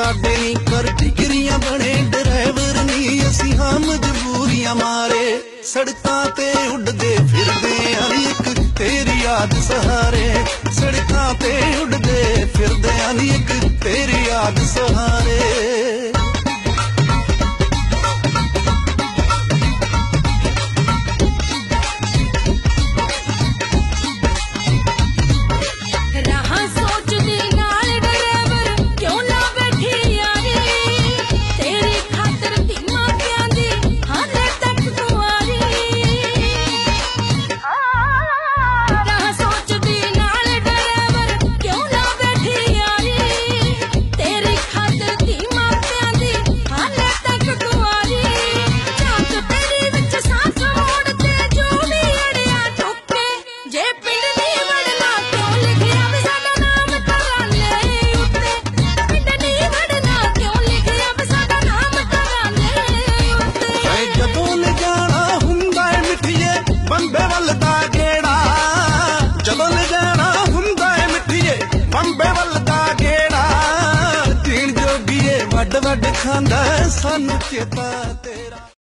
साडे नी कर डिगरियां बने ड्राइवर नी असीं हां मजबूरियां मारे सड़कां ते उड़दे फिरदे आं इक तेरी याद सहारे सड़कां ते उड़दे फिरदे आं इक तेरी याद सहारे वड वड खांदा सानू चेता ते